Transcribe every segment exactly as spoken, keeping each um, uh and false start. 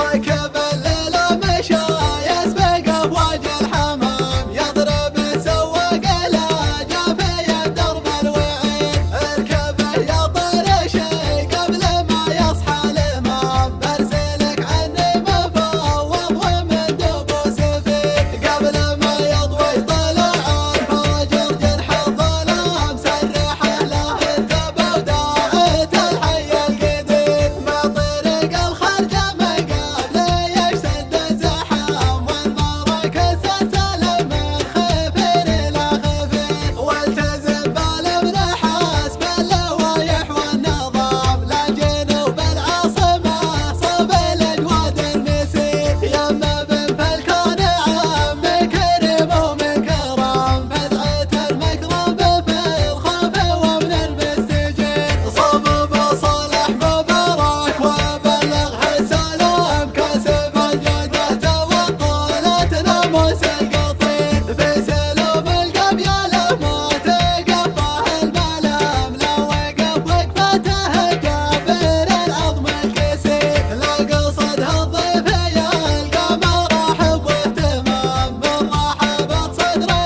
راكب الليل مشى يسبق افواج الحمام يضرب سواق الاجافي درب الوعيد اركبه يا طير شي قبل ما يصحى الامام برسلك عني مفوض ومن دبوس فيه قبل ما يضوي طلع الفجر جنح الظلام سرحه له انتبه وداعت الحي القديم ما طريق الخرج مقابله يشتد الزحام والمراكز تسلم من خفير الى خفير والتزم بالمنحاس باللوايح والنظام لا جنوب العاصمه صوب الاجواد النسير يما بن فالكون عام كريم ومن كرام فزعه المكرم في الخوف ومن المستجير صوب صالح مبارك وبلغه السلام كسب الجدة وطولت ناموس القطير في سلوم القبيله ما تقفاه الملام لا وقف وقفته قابل العظم الكسير لا قصدها الضيف يلقى مراحب واهتمام من رحبت صدره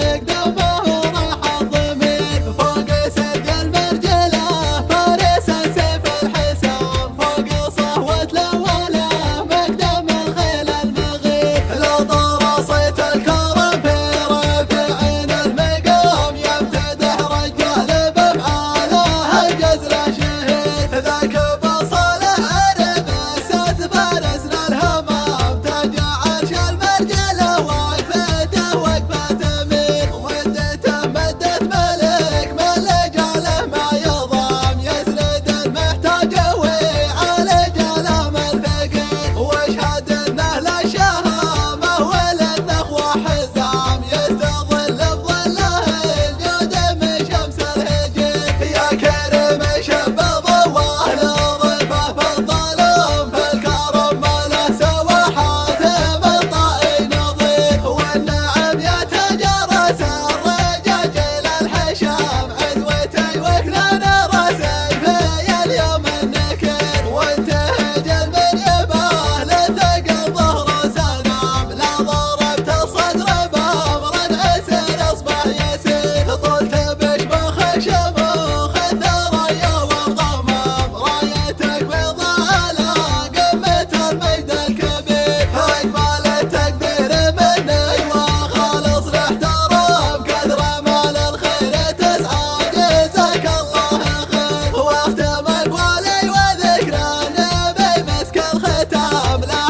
بقدمه وراح الضمير فوق سد المرجله فارس السيف الحسام فوق صهوه الاولى مقدم الخيل المغير لا طار صيت الكرم في رافعين المقام يمتدح رجال بافعاله الجزر شهيد ذاك بصالح عرب الساس فارسنا الهمام تاج عرش المرجله وقفته وقفه امير ودته مدت ملك من لجاله ما يضام يسند المحتاج ويعالج الام الفقير واشهد انه لا شهامه ولا النخوه حزام يستظل بظله الجود من شمس الهجير يا كريم شب ضواه لضيفه في الظلام فالكرم ما له سوى حاتم الطائي نظير والنعم يتجرس الرجاج الى الحشام عدوتي وكلان راسي في اليوم النكير وانتهج من يباه لثقل ظهره سلام لا ضربت الصدر بامر عسر اصبح يسير طلت بشبخ شموخ الثريا والغمام رايتك بيضاء على قمه المجد الكبير اقبال التقدير مني وخالص الاحترام كثر مال الخير تسعى جزاك الله خير واختم اقوالي وذكرى النبي مسك الختام لا